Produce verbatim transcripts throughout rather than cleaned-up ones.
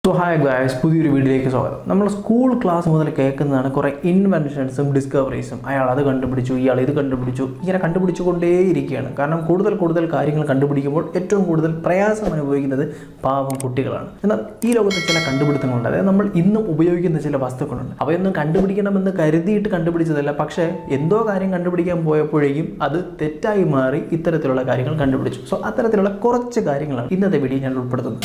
So hi guys, പുതിയൊരു വീഡിയോയിലേക്ക് സ്വാഗതം. നമ്മൾ സ്കൂൾ ക്ലാസ് മുതൽ കേൾക്കുന്നതാണ് കുറേ ഇൻവെൻഷൻസും ഡിസ്കവറീസും. അയാൾ അത് കണ്ടുപിടിച്ചു, ഇയാൾ ഇത് കണ്ടുപിടിച്ചു, ഇങ്ങനെ കണ്ടുപിടിച്ചുകൊണ്ടേയിരിക്കുകയാണ്. കാരണം കൂടുതൽ കൂടുതൽ കാര്യങ്ങൾ കണ്ടുപിടിക്കുമ്പോൾ ഏറ്റവും കൂടുതൽ പ്രയാസം അനുഭവിക്കുന്നത് പാവം കുട്ടികളാണ്. എന്നാൽ ഈ ലോകത്ത് ചില കണ്ടുപിടുത്തങ്ങളുണ്ട്, അതായത് നമ്മൾ ഇന്നും ഉപയോഗിക്കുന്ന ചില വസ്തുക്കളുണ്ട്. അവയൊന്നും കണ്ടുപിടിക്കണമെന്ന് കരുതിയിട്ട് കണ്ടുപിടിച്ചതല്ല, പക്ഷേ എന്തോ കാര്യം കണ്ടുപിടിക്കാൻ പോയപ്പോഴേക്കും അത് തെറ്റായി മാറി ഇത്തരത്തിലുള്ള കാര്യങ്ങൾ കണ്ടുപിടിച്ചു. സോ അത്തരത്തിലുള്ള കുറച്ച് കാര്യങ്ങളാണ് ഇന്നത്തെ വീഡിയോ ഞാൻ ഉൾപ്പെടുത്തുന്നത്.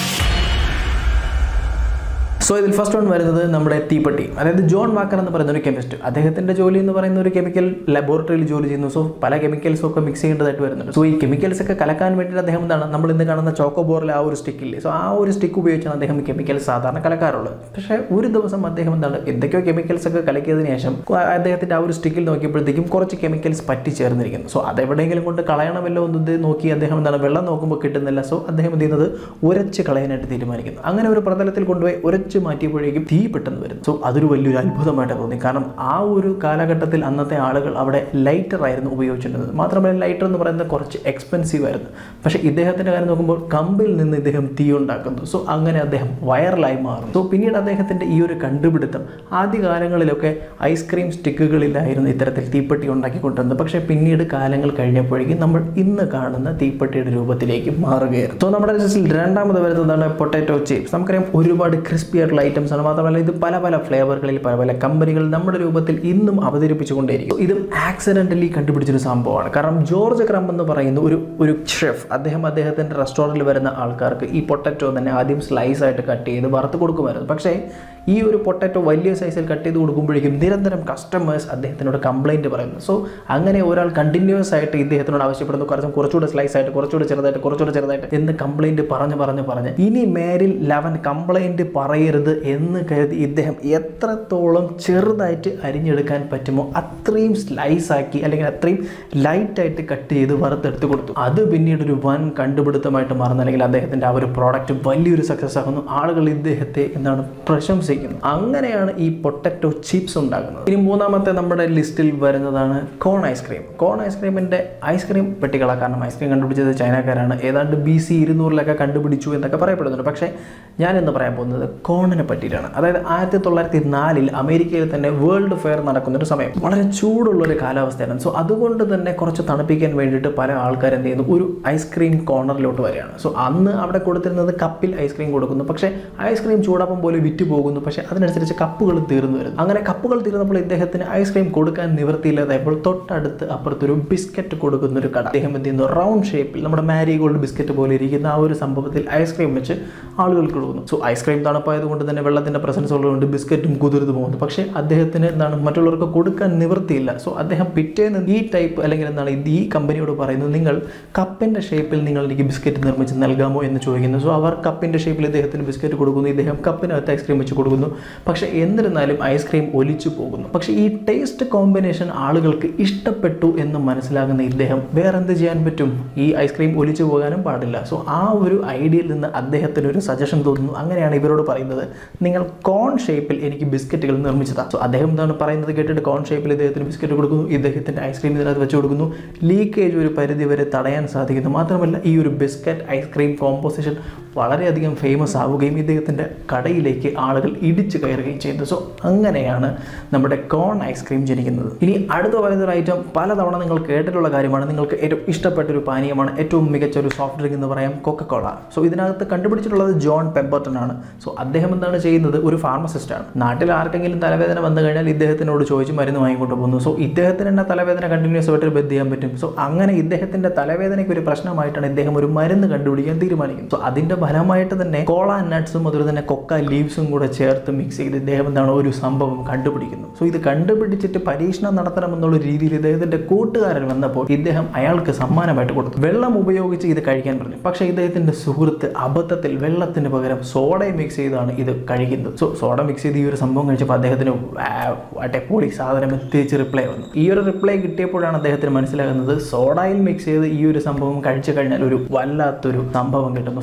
സോ ഇതിൽ ഫസ്റ്റ് വൺ വരുന്നത് നമ്മുടെ തീപ്പെട്ടി, അതായത് ജോൺ വാക്കർ എന്ന് പറയുന്ന ഒരു കെമിസ്റ്റ്. അദ്ദേഹത്തിൻ്റെ ജോലി എന്ന് പറയുന്ന ഒരു കെമിക്കൽ ലബോറട്ടറിയിൽ ജോലി ചെയ്യുന്നു. സോ പല കെമിക്കൽസും ഒക്കെ മിക്സ് ചെയ്യേണ്ടതായിട്ട് വരുന്നുണ്ട്. സോ ഈ കെമിക്കൽസ് ഒക്കെ കലക്കാൻ വേണ്ടിയിട്ട് അദ്ദേഹം എന്താണ്, നമ്മൾ ഇന്ന് കാണുന്ന ചോക്കോബോറിലെ ആ ഒരു സ്റ്റിക്കില്ലേ, സോ ആ ഒരു സ്റ്റിക്ക് ഉപയോഗിച്ചാണ് അദ്ദേഹം കെമിക്കൽസ് സാധാരണ കലക്കാറുള്ളത്. പക്ഷേ ഒരു ദിവസം അദ്ദേഹം എന്താണ് എന്തൊക്കെയോ കെമിക്കൽസ് ഒക്കെ കലക്കിയതിന് ശേഷം അദ്ദേഹത്തിൻ്റെ ആ ഒരു സ്റ്റിക്കിൽ നോക്കിയപ്പോഴത്തേക്കും കുറച്ച് കെമിക്കൽസ് പറ്റി ചേർന്നിരിക്കുന്നു. സോ അതെവിടെയെങ്കിലും കൊണ്ട് കളയണമല്ലോ എന്ന് നോക്കി അദ്ദേഹം എന്താണ് വെള്ളം നോക്കുമ്പോൾ കിട്ടുന്നില്ല. സോ അദ്ദേഹം എന്ത് ചെയ്യുന്നത് ഉരച്ച് കളയാനായിട്ട് തീരുമാനിക്കുന്നു. അങ്ങനെ ഒരു പ്രതലത്തിൽ കൊണ്ടുപോയി ഉരച്ച് മാറ്റിയപ്പോഴേക്കും തീ പെട്ടെന്ന് വരുന്നു. സോ അതൊരു വലിയൊരു അത്ഭുതമായിട്ട് തോന്നി. കാരണം ആ ഒരു കാലഘട്ടത്തിൽ അന്നത്തെ ആളുകൾ അവിടെ ലൈറ്റർ ആയിരുന്നു ഉപയോഗിച്ചിരുന്നത്. മാത്രമല്ല ലൈറ്റർ എന്ന് പറയുന്നത് കുറച്ച് എക്സ്പെൻസീവ് ആയിരുന്നു. പക്ഷേ ഇദ്ദേഹത്തിൻ്റെ കാര്യം നോക്കുമ്പോൾ കമ്പിൽ നിന്ന് ഇദ്ദേഹം തീ ഉണ്ടാക്കുന്നു. സോ അങ്ങനെ അദ്ദേഹം വൈറലായി മാറുന്നു. സോ പിന്നീട് അദ്ദേഹത്തിൻ്റെ ഈ ഒരു കണ്ടുപിടുത്തം ആദ്യകാലങ്ങളിലൊക്കെ ഐസ്ക്രീം സ്റ്റിക്കുകളിലായിരുന്നു ഇത്തരത്തിൽ തീപ്പെട്ടി ഉണ്ടാക്കിക്കൊണ്ടിരുന്നത്. പക്ഷേ പിന്നീട് കാലങ്ങൾ കഴിഞ്ഞപ്പോഴേക്കും നമ്മൾ ഇന്ന് കാണുന്ന തീപ്പെട്ടിയുടെ രൂപത്തിലേക്ക് മാറുകയായിരുന്നു. സോ നമ്മുടെ ലിസ്റ്റിൽ രണ്ടാമത് വരുന്നതാണ് പൊട്ടാറ്റോ ചിപ്സ്. നമുക്കറിയാം ഒരുപാട് ക്രിസ്പി ആയിട്ടുള്ള ഐറ്റംസ് ആണ്. മാത്രമല്ല ഇത് പല പല ഫ്ലേവറുകളിൽ പല പല കമ്പനികൾ നമ്മുടെ രൂപത്തിൽ ഇന്നും അവതരിപ്പിച്ചുകൊണ്ടേയിരിക്കും. ഇതും ആക്സിഡൻ്റലി കണ്ടുപിടിച്ചൊരു സംഭവമാണ്. കാരണം ജോർജ് ക്രം എന്ന് പറയുന്ന ഒരു ഒരു ഷെഫ്, അദ്ദേഹം അദ്ദേഹത്തിൻ്റെ റെസ്റ്റോറൻറ്റിൽ വരുന്ന ആൾക്കാർക്ക് ഈ പൊട്ടാറ്റോ തന്നെ ആദ്യം സ്ലൈസ് ആയിട്ട് കട്ട് ചെയ്ത് വറുത്ത് കൊടുക്കുമായിരുന്നു. പക്ഷേ ഈ ഒരു പൊട്ടാറ്റോ വലിയ സൈസിൽ കട്ട് ചെയ്ത് കൊടുക്കുമ്പോഴേക്കും നിരന്തരം കസ്റ്റമേഴ്സ് അദ്ദേഹത്തിനോട് കംപ്ലയിൻറ്റ് പറയുന്നു. സോ അങ്ങനെ ഒരാൾ കണ്ടിന്യൂസ് ആയിട്ട് ഇദ്ദേഹത്തിനോട് ആവശ്യപ്പെടുന്നു കുറച്ചും കുറച്ചുകൂടെ സ്ലൈസ് ആയിട്ട് കുറച്ചുകൂടെ ചെറുതായിട്ട് കുറച്ചുകൂടെ ചെറുതായിട്ട് എന്ന് കംപ്ലയിൻറ്റ് പറഞ്ഞ് പറഞ്ഞ് പറഞ്ഞ് ഇനി മേരിൽ ലവൻ കംപ്ലയിൻറ്റ് പറയരുത് എന്ന് കരുതി ഇദ്ദേഹം എത്രത്തോളം ചെറുതായിട്ട് അരിഞ്ഞെടുക്കാൻ പറ്റുമോ അത്രയും സ്ലൈസ് ആക്കി അല്ലെങ്കിൽ അത്രയും ലൈറ്റായിട്ട് കട്ട് ചെയ്ത് വറുത്തെടുത്ത് കൊടുത്തു. അത് പിന്നീട് ഒരു വൻ കണ്ടുപിടുത്തമായിട്ട് മാറുന്നു. അല്ലെങ്കിൽ അദ്ദേഹത്തിൻ്റെ ആ ഒരു പ്രോഡക്റ്റ് വലിയൊരു സക്സസ് ആകുന്നു. ആളുകൾ ഇദ്ദേഹത്തെ എന്താണ് പ്രശംസിക്കുന്നത്. അങ്ങനെയാണ് ഈ പൊട്ടാറ്റോ ചിപ്സ് ഉണ്ടാകുന്നത്. ഇനി മൂന്നാമത്തെ നമ്മുടെ ലിസ്റ്റിൽ വരുന്നതാണ് കോൺ ഐസ്ക്രീം. കോൺ ഐസ്ക്രീമിൻ്റെ ഐസ്ക്രീം പെട്ടികളാണ്. കാരണം ഐസ്ക്രീം കണ്ടുപിടിച്ചത് ചൈനക്കാരാണ്. ഏതാണ്ട് ബി സി ഇരുന്നൂറിലൊക്കെ കണ്ടുപിടിച്ചു എന്നൊക്കെ പറയപ്പെടുന്നുണ്ട്. പക്ഷേ ഞാൻ ഇന്ന് പറയാൻ പോകുന്നത് കോണിനെ പറ്റിയിട്ടാണ്. അതായത് ആയിരത്തി തൊള്ളായിരത്തി നാലിൽ അമേരിക്കയിൽ തന്നെ വേൾഡ് ഫെയർ നടക്കുന്നൊരു സമയം, വളരെ ചൂടുള്ളൊരു കാലാവസ്ഥയാണ്. സോ അതുകൊണ്ട് തന്നെ കുറച്ച് തണുപ്പിക്കാൻ വേണ്ടിയിട്ട് പല ആൾക്കാർ എന്ത് ചെയ്യുന്നു, ഒരു ഐസ്ക്രീം കോർണറിലോട്ട് വരികയാണ്. സോ അന്ന് അവിടെ കൊടുത്തിരുന്നത് കപ്പിൽ ഐസ്ക്രീം കൊടുക്കുന്നു. പക്ഷേ ഐസ്ക്രീം ചൂടപ്പം പോലെ വിറ്റ് പോകുന്നു. പക്ഷേ അതിനനുസരിച്ച് കപ്പുകൾ തീർന്നു വരുന്നു. അങ്ങനെ കപ്പുകൾ തീർന്നപ്പോൾ ഇദ്ദേഹത്തിന് ഐസ്ക്രീം കൊടുക്കാൻ നിവൃത്തിയില്ലാതായപ്പോൾ തൊട്ടടുത്ത് അപ്പുറത്തൊരു ബിസ്ക്കറ്റ് കൊടുക്കുന്ന ഒരു കട. അദ്ദേഹം എന്ത് ചെയ്യുന്നു, റൗണ്ട് ഷേപ്പിൽ നമ്മുടെ മാരിഗോൾഡ് ബിസ്ക്കറ്റ് പോലെ ഇരിക്കുന്ന ആ ഒരു സംഭവത്തിൽ ഐസ്ക്രീം വെച്ച് ആളുകൾക്ക് കൊടുക്കുന്നു. സോ ഐസ്ക്രീം തണുപ്പായതുകൊണ്ട് തന്നെ വെള്ളത്തിൻ്റെ പ്രസൻസ് ഉള്ളതുകൊണ്ട് ബിസ്ക്കറ്റും കുതിർന്നു പോകുന്നു. പക്ഷേ അദ്ദേഹത്തിന് എന്താണ് മറ്റുള്ളവർക്ക് കൊടുക്കാൻ നിവൃത്തിയില്ല. സോ അദ്ദേഹം പിറ്റേന്ന് ഈ ടൈപ്പ് അല്ലെങ്കിൽ എന്താണ് ഈ കമ്പനിയോട് പറയുന്നത്, നിങ്ങൾ കപ്പിൻ്റെ ഷേപ്പിൽ നിങ്ങൾ എനിക്ക് ബിസ്ക്കറ്റ് നിർമ്മിച്ച് നൽകാമോ എന്ന് ചോദിക്കുന്നു. സോ അവർ കപ്പിൻ്റെ ഷേപ്പിൽ ഇദ്ദേഹത്തിന് ബിസ്ക്കറ്റ് കൊടുക്കുന്നു. ഇദ്ദേഹം കപ്പിനകത്ത് ഐസ്ക്രീം വെച്ച് കൊടുക്കുന്നു. പക്ഷേ എന്നിരുന്നാലും ഐസ്ക്രീം ഒലിച്ചു പോകുന്നു. പക്ഷേ ഈ ടേസ്റ്റ് കോമ്പിനേഷൻ ആളുകൾക്ക് ഇഷ്ടപ്പെട്ടു എന്ന് മനസ്സിലാകുന്ന ഇദ്ദേഹം വേറെ എന്ത് ചെയ്യാൻ പറ്റും, ഈ ഐസ്ക്രീം ഒലിച്ചു പോകാനും പാടില്ല. സോ ആ ഒരു ഐഡിയയിൽ നിന്ന് അദ്ദേഹത്തിന് ഒരു സജഷൻ തോന്നുന്നു. അങ്ങനെയാണ് ഇവരോട് പറയുന്നത്, നിങ്ങൾ കോൺ ഷേപ്പിൽ എനിക്ക് ബിസ്ക്കറ്റുകൾ നിർമ്മിച്ചതാണ്. സോ അദ്ദേഹം എന്താണ് പറയുന്നത് കേട്ടിട്ട് കോൺ ഷേപ്പിൽ ഇദ്ദേഹത്തിന് ബിസ്ക്കറ്റ് കൊടുക്കുന്നു. ഇദ്ദേഹത്തിൻ്റെ ഐസ്ക്രീം ഇതിനകത്ത് വെച്ച് കൊടുക്കുന്നു. ലീക്കേജ് ഒരു പരിധി വരെ തടയാൻ സാധിക്കുന്നു. മാത്രമല്ല ഈ ഒരു ബിസ്ക്കറ്റ് ഐസ്ക്രീം കോമ്പോസിഷൻ വളരെയധികം ഫേമസ് ആവുകയും ഇദ്ദേഹത്തിൻ്റെ കടയിലേക്ക് ആളുകൾ ഇടിച്ചു കയറുകയും ചെയ്യുന്നു. സോ അങ്ങനെയാണ് നമ്മുടെ കോൺ ഐസ്ക്രീം ജനിക്കുന്നത്. ഇനി അടുത്ത പറയുന്നൊരു ഐറ്റം പലതവണ നിങ്ങൾ കേട്ടിട്ടുള്ള കാര്യമാണ്, നിങ്ങൾക്ക് ഏറ്റവും ഇഷ്ടപ്പെട്ട ഒരു പാനീയമാണ്, ഏറ്റവും മികച്ച ഒരു സോഫ്റ്റ് ഡ്രിങ്ക് എന്ന് പറയാം, കൊക്കക്കോള. സോ ഇതിനകത്ത് കണ്ടുപിടിച്ചിട്ടുള്ളത് ജോൺ പെമ്പർട്ടൺ ആണ്. സോ അദ്ദേഹം എന്താണ് ചെയ്യുന്നത്, ഒരു ഫാർമസിസ്റ്റാണ്. നാട്ടിൽ ആർക്കെങ്കിലും തലവേദന വന്നു കഴിഞ്ഞാൽ ഇദ്ദേഹത്തിനോട് ചോദിച്ച് മരുന്ന് വാങ്ങിക്കൊണ്ട് പോകുന്നു. സോ ഇദ്ദേഹത്തിന് തന്നെ തലവേദന കണ്ടിന്യൂസ് ആയിട്ട് ബെഡ് ചെയ്യാൻ പറ്റും. സോ അങ്ങനെ ഇദ്ദേഹത്തിൻ്റെ തലവേദനയ്ക്ക് ഒരു പ്രശ്നമായിട്ടാണ് ഇദ്ദേഹം ഒരു മരുന്ന് കണ്ടുപിടിക്കാൻ തീരുമാനിക്കുന്നത്. സോ അതിൻ്റെ ഫലമായിട്ട് തന്നെ കോള നട്ട്സും അതുപോലെ തന്നെ കൊക്ക ലീവ്സും കൂടെ ചേർത്ത് മിക്സ് ചെയ്ത് ഇദ്ദേഹം എന്താണ് ഒരു സംഭവം കണ്ടുപിടിക്കുന്നു. സോ ഇത് കണ്ടുപിടിച്ചിട്ട് പരീക്ഷണം നടത്തണമെന്നുള്ള രീതിയിൽ ഇദ്ദേഹത്തിൻ്റെ കൂട്ടുകാരൻ വന്നപ്പോൾ ഇദ്ദേഹം അയാൾക്ക് സമ്മാനമായിട്ട് കൊടുത്തു. വെള്ളം ഉപയോഗിച്ച് ഇത് കഴിക്കാൻ പറഞ്ഞു. പക്ഷേ ഇദ്ദേഹത്തിൻ്റെ സുഹൃത്ത് അബദ്ധത്തിൽ വെള്ളത്തിന് പകരം സോഡയും മിക്സ് ചെയ്താണ് ഇത് കഴിക്കുന്നത്. സോ സോഡ മിക്സ് ചെയ്ത് ഈ ഒരു സംഭവം കഴിച്ചപ്പോൾ അദ്ദേഹത്തിന് പൊളി സാധനം എത്തിച്ച് റിപ്ലൈ വന്നു. ഈ ഒരു റിപ്ലൈ കിട്ടിയപ്പോഴാണ് അദ്ദേഹത്തിന് മനസ്സിലാകുന്നത് സോഡയിൽ മിക്സ് ചെയ്ത് ഈ ഒരു സംഭവം കഴിച്ചു കഴിഞ്ഞാൽ ഒരു വല്ലാത്തൊരു സംഭവം കിട്ടുന്നു. സോ അങ്ങനെ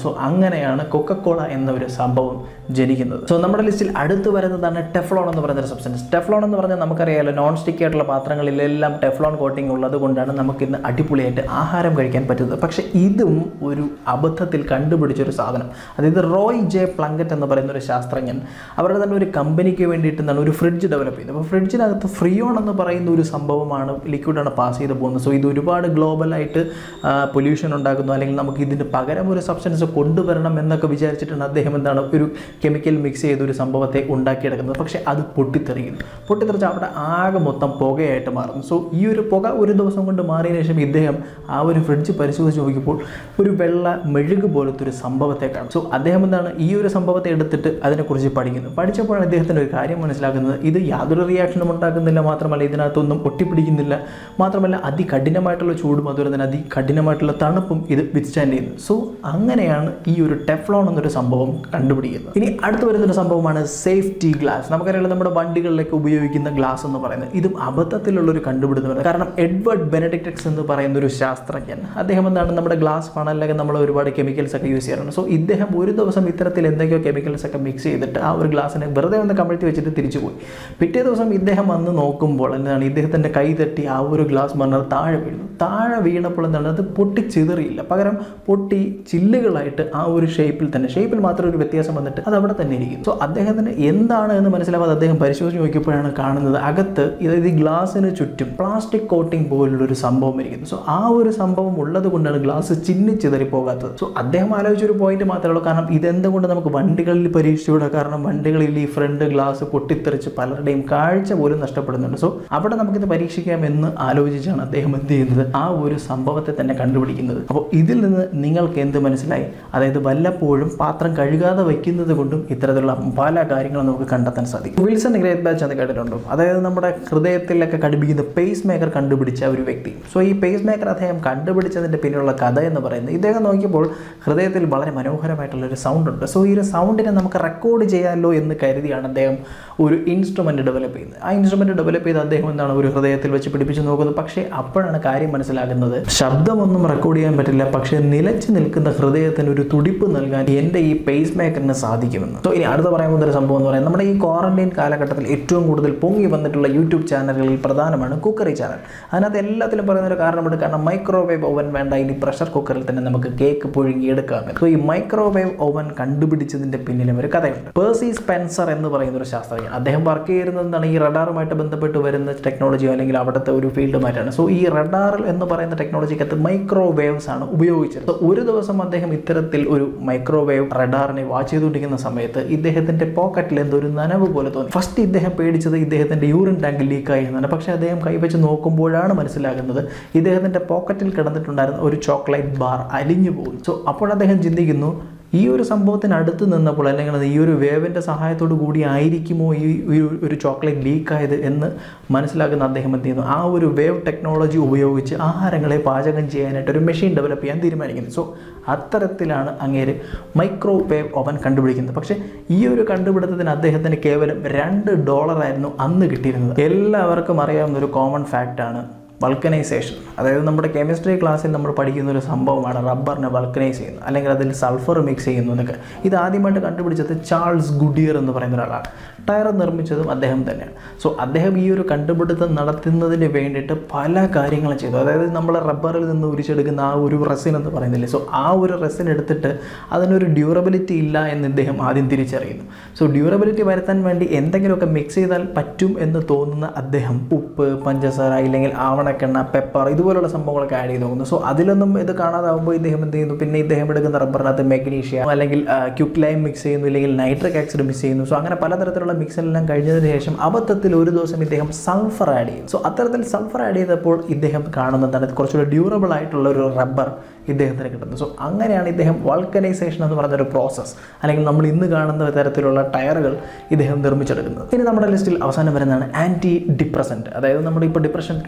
അങ്ങനെയാണ് കൊക്കക്കോള എന്ന ഒരു സംഭവം ജനിക്കുന്നത്. സോ നമ്മുടെ ലിസ്റ്റിൽ അടുത്ത് വരുന്നതാണ് ടെഫ്ലോൺ എന്ന് പറയുന്ന ഒരു സബ്സ്റ്റൻസ്. ടെഫ്ലോൺ എന്ന് പറഞ്ഞാൽ നമുക്കറിയാമല്ലോ, നോൺ സ്റ്റിക്കി ആയിട്ടുള്ള പാത്രങ്ങളിലെല്ലാം ടെഫ്ലോൺ കോട്ടിംഗ് ഉള്ളത് കൊണ്ടാണ് നമുക്ക് ഇന്ന് അടിപൊളിയായിട്ട് ആഹാരം കഴിക്കാൻ പറ്റുന്നത്. പക്ഷേ ഇതും ഒരു അബദ്ധത്തിൽ കണ്ടുപിടിച്ചൊരു സാധനം. അതായത് റോയ് ജെ പ്ലങ്കറ്റ് എന്ന് പറയുന്ന ഒരു ശാസ്ത്രജ്ഞൻ അവരുടെ തന്നെ ഒരു കമ്പനിക്ക് വേണ്ടിയിട്ട് എന്താണ് ഒരു ഫ്രിഡ്ജ് ഡെവലപ്പ് ചെയ്യുന്നത്. അപ്പോൾ ഫ്രിഡ്ജിനകത്ത് ഫ്രിയോൺ എന്ന് പറയുന്ന ഒരു സംഭവമാണ്, ലിക്വിഡാണ് പാസ് ചെയ്ത് പോകുന്നത്. സോ ഇത് ഒരുപാട് ഗ്ലോബലായിട്ട് പൊല്യൂഷൻ ഉണ്ടാക്കുന്നു, അല്ലെങ്കിൽ നമുക്ക് ഇതിന് പകരം ഒരു സബ്സ്റ്റൻസ് കൊണ്ടുവരണം എന്നൊക്കെ വിചാരിച്ചിട്ടാണ് അദ്ദേഹം എന്താണ് ഒരു കെമിക്കൽ മിക്സ് ചെയ്ത ഒരു സംഭവത്തെ ഉണ്ടാക്കിയെടുക്കുന്നത്. പക്ഷേ അത് പൊട്ടിത്തെറിക്കുന്നു. പൊട്ടിത്തെറിച്ച് അവിടെ ആകെ മൊത്തം പുകയായിട്ട് മാറുന്നു. സോ ഈ ഒരു പുക ഒരു ദിവസം കൊണ്ട് മാറിയതിനു ശേഷം ഇദ്ദേഹം ആ ഒരു ഫ്രിഡ്ജ് പരിശോധിച്ച് നോക്കിയപ്പോൾ ഒരു വെള്ള മെഴുക് പോലത്തെ ഒരു സംഭവത്തെ കാണും. സോ അദ്ദേഹം എന്താണ് ഈ ഒരു സംഭവത്തെ എടുത്തിട്ട് അതിനെക്കുറിച്ച് പഠിക്കുന്നു. പഠിച്ചപ്പോഴാണ് അദ്ദേഹത്തിൻ്റെ ഒരു കാര്യം മനസ്സിലാക്കുന്നത്. ഇത് യാതൊരു റിയാക്ഷനും ഉണ്ടാക്കുന്നില്ല, മാത്രമല്ല ഇതിനകത്തൊന്നും ഒട്ടിപ്പിടിക്കുന്നില്ല, മാത്രമല്ല അതികഠിനമായിട്ടുള്ള ചൂടും അതുപോലെ തന്നെ അതികഠിനമായിട്ടുള്ള തണുപ്പും ഇത് വിത്ത്സ്റ്റാൻഡ് ചെയ്യുന്നു. സോ അങ്ങനെയാണ് ഈ ഒരു ടെഫ്ലോൺ എന്നൊരു സംഭവം കണ്ടുപിടിക്കുന്നത്. ഇനി അടുത്ത് വരുന്നൊരു സംഭവമാണ് സേഫ്റ്റി ഗ്ലാസ്. നമുക്കറിയാലോ, നമ്മുടെ വണ്ടികളിലേക്ക് ഉപയോഗിക്കുന്ന ഗ്ലാസ് എന്ന് പറയുന്നത് ഇതും അബദ്ധത്തിലുള്ളൊരു കണ്ടുപിടുത്തമാണ്. കാരണം എഡ്വേർഡ് ബെനഡിക്റ്റസ് എന്ന് പറയുന്ന ഒരു ശാസ്ത്രജ്ഞൻ, അദ്ദേഹം എന്താണ് നമ്മുടെ ഗ്ലാസ് ഫണലിലൊക്കെ നമ്മൾ ഒരുപാട് കെമിക്കൽസ് ഒക്കെ യൂസ് ചെയ്യാറുണ്ട്. സോ ഇദ്ദേഹം ഒരു ദിവസം ഇത്തരത്തിൽ എന്തൊക്കെയോ കെമിക്കൽസ് ഒക്കെ മിക്സ് ചെയ്തിട്ട് ആ ഒരു ഗ്ലാസ്സിനെ വെറുതെ ഒന്ന് കമഴ്ത്തി വെച്ചിട്ട് തിരിച്ചു പോയി. പിറ്റേ ദിവസം ഇദ്ദേഹം വന്ന് നോക്കുമ്പോൾ എന്താണ് ഇദ്ദേഹത്തിൻ്റെ കൈ തട്ടി ആ ഒരു ഗ്ലാസ് മണ്ണർ താഴെ വീഴുന്നു. താഴെ വീണപ്പോൾ എന്താണ് അത് പൊട്ടി ചിതറിയില്ല, പകരം പൊട്ടി ചില്ലുകളായിട്ട് ആ ഒരു ഷേപ്പിൽ തന്നെ, ഷേപ്പിൽ മാത്രം ഒരു വ്യത്യാസം വന്നിട്ട് അത് അവിടെ തന്നെ ഇരിക്കും. സോ അദ്ദേഹത്തിന് എന്താണ് എന്ന് മനസ്സിലാവാതെ അദ്ദേഹം പരിശോധിച്ച് നോക്കിയപ്പോഴാണ് കാണുന്നത് അകത്ത് അതായത് ഈ ഗ്ലാസ്സിന് ചുറ്റും പ്ലാസ്റ്റിക് കോട്ടിംഗ് പോലുള്ളൊരു സംഭവം ഇരിക്കുന്നു. സോ ആ ഒരു സംഭവം ഉള്ളത് കൊണ്ടാണ് ഗ്ലാസ് ചിന്നിച്ചിതറി പോകാത്തത്. സോ അദ്ദേഹം ആലോചിച്ചൊരു പോയിന്റ് മാത്രമേ ഉള്ളൂ, കാരണം ഇതെന്തുകൊണ്ട് നമുക്ക് വണ്ടികളിൽ പരീക്ഷിച്ചുകൂടാ, കാരണം വണ്ടികളിൽ ഈ ഫ്രണ്ട് ഗ്ലാസ് പൊട്ടിത്തെറിച്ച് പലരുടെയും കാഴ്ച പോലും നഷ്ടപ്പെടുന്നുണ്ട്. സോ അവിടെ നമുക്കിത് പരീക്ഷിക്കാമെന്ന് ആലോചിച്ചാണ് അദ്ദേഹം എന്ത് ചെയ്യുന്നത്, ആ ഒരു സംഭവത്തെ തന്നെ കണ്ടുപിടിക്കുന്നത്. അപ്പോൾ ഇതിൽ നിന്ന് നിങ്ങൾക്ക് എന്ത് മനസ്സിലായി? അതായത് വല്ലപ്പോഴും പാത്രം കഴുകാതെ വയ്ക്കുന്നത് കൊണ്ടും ഇത്തരത്തിലുള്ള പല കാര്യങ്ങളും നമുക്ക് കണ്ടെത്താൻ സാധിക്കും. വിൽസൺ ഗ്രേറ്റ് ബാച്ച് എന്ന് കേട്ടിട്ടുണ്ടോ? അതായത് നമ്മുടെ ഹൃദയത്തിലൊക്കെ ഘടിപ്പിക്കുന്ന പേസ് മേക്കർ കണ്ടുപിടിച്ച ഒരു വ്യക്തി. സോ ഈ പേസ് മേക്കർ അദ്ദേഹം കണ്ടുപിടിച്ചതിൻ്റെ പിന്നിലുള്ള കഥ എന്ന് പറയുന്നത്, ഇദ്ദേഹം നോക്കിയപ്പോൾ ഹൃദയത്തിൽ വളരെ മനോഹരമായിട്ടുള്ളൊരു സൗണ്ട് ഉണ്ട്. സോ ഈ ഒരു സൗണ്ടിനെ നമുക്ക് റെക്കോർഡ് ചെയ്യാമല്ലോ എന്ന് കരുതിയാണ് അദ്ദേഹം ഒരു ഇൻസ്ട്രുമെൻറ്റ് ഡെവലപ്പ് ചെയ്യുന്നത്. ആ ഇൻസ്ട്രുമെൻറ്റ് ഡെവലപ്പ് ചെയ്ത് അദ്ദേഹം എന്താണ് ഒരു ഹൃദയത്തിൽ വെച്ച് പിടിപ്പിച്ച് നോക്കുന്നത്. പക്ഷേ അപ്പോഴാണ് കാര്യം മനസ്സിലാകുന്നത്, ശബ്ദമൊന്നും റെക്കോർഡ് ചെയ്യാൻ പറ്റില്ല, പക്ഷേ നിലച്ച് നിൽക്കുന്ന ഹൃദയത്തിന് ഒരു തുടിപ്പ് നൽകാൻ എൻ്റെ ഈ പേസ് മേക്കറിന് സാധിക്കുമെന്ന്. സോ ഇനി അടുത്ത പറയാൻ പോകുന്ന ഒരു സംഭവം എന്ന് പറയുന്നത്, നമ്മുടെ ഈ ക്വാറന്റൈൻ കാലഘട്ടത്തിൽ ഏറ്റവും കൂടുതൽ പൊങ്ങി വന്നിട്ടുള്ള യൂട്യൂബ് ചാനലുകളിൽ പ്രധാനമാണ് കുക്കറി ചാനൽ. അതിനകത്ത് എല്ലാത്തിലും പറയുന്ന ഒരു കാരണമുണ്ട്, കാരണം മൈക്രോവേവ് ഓവൻ വേണ്ട, ഇനി പ്രഷർ കുക്കറിൽ തന്നെ നമുക്ക് കേക്ക് പുഴുങ്ങിയെടുക്കാം. സോ ഈ മൈക്രോവേവ് ഓവൻ കണ്ടുപിടിച്ചതിൻ്റെ പിന്നിലും ഒരു കഥയുണ്ട്. പേഴ്സി സ്പെൻസർ എന്ന് പറയുന്ന ഒരു ശാസ്ത്രജ്ഞൻ, അദ്ദേഹം വർക്ക് ചെയ്യുന്നത് എന്താണ് ഈ റഡാറുമായിട്ട് ബന്ധപ്പെട്ട് വരുന്ന ടെക്നോളജിയോ അല്ലെങ്കിൽ അവിടുത്തെ ഒരു ഫീൽഡുമായിട്ടാണ്. സോ ഈ റഡാർ എന്ന് പറയുന്ന ടെക്നോളജിക്കകത്ത് മൈക്രോവേവ്സ് ആണ് ഉപയോഗിച്ചത്. ഒരു ദിവസം അദ്ദേഹം ഇത്തരത്തിൽ ഒരു മൈക്രോവേവ് റഡാറിനെ വാച്ച് ചെയ്തുകൊണ്ടിരിക്കുന്ന സമയത്ത് ഇദ്ദേഹത്തിൻ്റെ പോക്കറ്റിൽ എന്തൊരു നനവ് പോലെ തോന്നി. ഫസ്റ്റ് ഇദ്ദേഹം പേടിച്ചത് ഇദ്ദേഹത്തിൻ്റെ യൂറിൻ ടാങ്ക് ലീക്കായി എന്നാണ്. പക്ഷേ അദ്ദേഹം കൈവച്ച് നോക്കുമ്പോഴാണ് മനസ്സിലാകുന്നത് ഇദ്ദേഹത്തിൻ്റെ പോക്കറ്റിൽ കിടന്നിട്ടുണ്ടായിരുന്ന ഒരു ചോക്ലേറ്റ് ബാർ അലിഞ്ഞു പോകുന്നു. സോ അപ്പോൾ അദ്ദേഹം ചിന്തിക്കുന്നു, ഈ ഒരു സംഭവത്തിന് അടുത്ത് നിന്നപ്പോൾ അല്ലെങ്കിൽ ഈ ഒരു വേവിൻ്റെ സഹായത്തോടു കൂടി ആയിരിക്കുമോ ഈ ഒരു ചോക്ലേറ്റ് ലീക്കായത് എന്ന് മനസ്സിലാക്കുന്ന അദ്ദേഹം എന്ത് ചെയ്യുന്നു, ആ ഒരു വേവ് ടെക്നോളജി ഉപയോഗിച്ച് ആഹാരങ്ങളെ പാചകം ചെയ്യാനായിട്ട് ഒരു മെഷീൻ ഡെവലപ്പ് ചെയ്യാൻ തീരുമാനിക്കുന്നത്. സോ അത്തരത്തിലാണ് അങ്ങേര് മൈക്രോവേവ് ഓവൻ കണ്ടുപിടിക്കുന്നത്. പക്ഷേ ഈ ഒരു കണ്ടുപിടുത്തത്തിന് അദ്ദേഹത്തിന് കേവലം രണ്ട് ഡോളറായിരുന്നു അന്ന് കിട്ടിയിരുന്നത്. എല്ലാവർക്കും അറിയാവുന്ന ഒരു കോമൺ ഫാക്റ്റാണ് വൾക്കനൈസേഷൻ. അതായത് നമ്മുടെ കെമിസ്ട്രി ക്ലാസ്സിൽ നമ്മൾ പഠിക്കുന്ന ഒരു സംഭവമാണ് റബ്ബറിനെ വൾക്കനൈസ് ചെയ്യുന്നത്, അല്ലെങ്കിൽ അതിൽ സൾഫർ മിക്സ് ചെയ്യുന്നു എന്നൊക്കെ. ഇത് ആദ്യമായിട്ട് കണ്ടുപിടിച്ചത് ചാൾസ് ഗുഡിയർ എന്ന് പറയുന്ന ഒരാളാണ്. ടയർ നിർമ്മിച്ചതും അദ്ദേഹം തന്നെയാണ്. സോ അദ്ദേഹം ഈ ഒരു കണ്ടുപിടുത്തം നടത്തുന്നതിന് വേണ്ടിയിട്ട് പല കാര്യങ്ങളും ചെയ്തു. അതായത് നമ്മൾ റബ്ബറിൽ നിന്ന് ഉരിച്ചെടുക്കുന്ന ആ ഒരു റെസിൻ എന്ന് പറയുന്നില്ലേ, സോ ആ ഒരു റെസിൻ എടുത്തിട്ട് അതിനൊരു ഡ്യൂറബിലിറ്റി ഇല്ല എന്ന് ഇദ്ദേഹം ആദ്യം തിരിച്ചറിയുന്നു. സോ ഡ്യൂറബിലിറ്റി വരുത്താൻ വേണ്ടി എന്തെങ്കിലുമൊക്കെ മിക്സ് ചെയ്താൽ പറ്റും എന്ന് തോന്നുന്ന അദ്ദേഹം ഉപ്പ്, പഞ്ചസാര, ഇല്ലെങ്കിൽ ആവണക്കെണ്ണ, പെപ്പർ ഇതുപോലുള്ള സംഭവങ്ങളൊക്കെ ആഡ് ചെയ്ത് നോക്കുന്നു. സോ അതിലൊന്നും ഇത് കാണാതാവുമ്പോൾ ഇദ്ദേഹം എന്ത് ചെയ്യുന്നു, പിന്നെ ഇദ്ദേഹം എടുക്കുന്ന റബ്ബറിനകത്ത് മെഗ്നീഷ്യ അല്ലെങ്കിൽ ക്യുക്ക് ലൈം മിക്സ് ചെയ്യുന്നു, ഇല്ലെങ്കിൽ നൈട്രിക് ആസിഡ് മിക്സ് ചെയ്യുന്നു. സോ അങ്ങനെ പലതരത്തിലുള്ള മിക്സെല്ലാം കഴിഞ്ഞതിന് ശേഷം അബദ്ധത്തിൽ ഒരു ദിവസം ഇദ്ദേഹം സൾഫർ ആഡ് ചെയ്യും. സോ അത്തരത്തിൽ സൾഫർ ആഡ് ചെയ്തപ്പോൾ ഇദ്ദേഹം കാണുന്നതാണ് കുറച്ചുകൂടി ഡ്യൂറബിൾ ആയിട്ടുള്ള ഒരു റബ്ബർ ഇദ്ദേഹത്തിന് കിട്ടുന്നത്. സോ അങ്ങനെയാണ് ഇദ്ദേഹം വൾക്കനൈസേഷൻ എന്ന് പറഞ്ഞൊരു പ്രോസസ്സ്, അല്ലെങ്കിൽ നമ്മൾ ഇന്ന് കാണുന്ന തരത്തിലുള്ള ടയറുകൾ ഇദ്ദേഹം നിർമ്മിച്ചെടുക്കുന്നത്. ഇനി നമ്മുടെ ലിസ്റ്റിൽ അവസാനം വരുന്നതാണ് ആൻറ്റി ഡിപ്രസൻറ്റ്. അതായത് നമ്മുടെ ഇപ്പോൾ ഡിപ്രഷൻ പേഷ്യൻസ്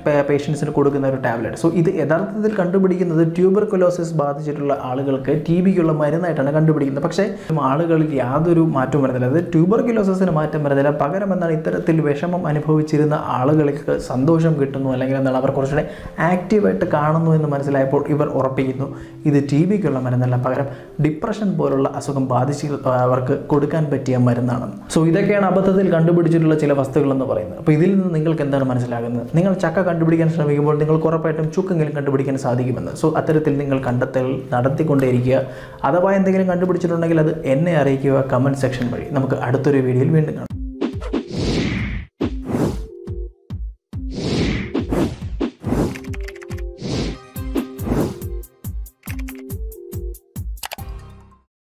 പേഷ്യൻസിന് കൊടുക്കുന്ന ഒരു ടാബ്ലറ്റ്. സോ ഇത് യഥാർത്ഥത്തിൽ കണ്ടുപിടിക്കുന്നത് ട്യൂബർകുലോസിസ് ബാധിച്ചിട്ടുള്ള ആളുകൾക്ക് ടി ബിക്കുള്ള മരുന്നായിട്ടാണ് കണ്ടുപിടിക്കുന്നത്. പക്ഷേ ആളുകളിൽ യാതൊരു മാറ്റവും വരുന്നില്ല. അത് ട്യൂബർകുലോസിന് മാറ്റം വരുന്നില്ല. പകരം എന്താണ് ഇത്തരത്തിൽ വിഷമം അനുഭവിച്ചിരുന്ന ആളുകൾക്ക് സന്തോഷം കിട്ടുന്നു, അല്ലെങ്കിൽ എന്താണ് അവർ കുറച്ചുകൂടെ ആക്റ്റീവായിട്ട് കാണുന്നു എന്ന് മനസ്സിലായപ്പോൾ ഇവർ ഉറപ്പിക്കുന്നു ഇത് ടി ബിക്കുള്ള മരുന്നല്ല, പകരം ഡിപ്രഷൻ പോലുള്ള അസുഖം ബാധിച്ച് അവർക്ക് കൊടുക്കാൻ പറ്റിയ മരുന്നാണെന്ന്. സോ ഇതൊക്കെയാണ് അബദ്ധത്തിൽ കണ്ടുപിടിച്ചിട്ടുള്ള ചില വസ്തുക്കളെന്ന് പറയുന്നത്. അപ്പോൾ ഇതിൽ നിന്ന് നിങ്ങൾക്ക് എന്താണ് മനസ്സിലാകുന്നത്? നിങ്ങൾ ചക്ക കണ്ടുപിടിക്കാൻ ശ്രമിക്കുമ്പോൾ നിങ്ങൾക്ക് ഉറപ്പായിട്ടും ചുക്കെങ്കിലും കണ്ടുപിടിക്കാൻ സാധിക്കുമെന്ന്. സോ അത്തരത്തിൽ നിങ്ങൾ കണ്ടെത്തൽ നടത്തിക്കൊണ്ടേയിരിക്കുക. അഥവാ എന്തെങ്കിലും കണ്ടുപിടിച്ചിട്ടുണ്ടെങ്കിൽ അത് എന്നെ അറിയിക്കുക കമൻറ്റ് സെക്ഷൻ വഴി. നമുക്ക് അടുത്തൊരു വീഡിയോയിൽ വീണ്ടും കാണാം.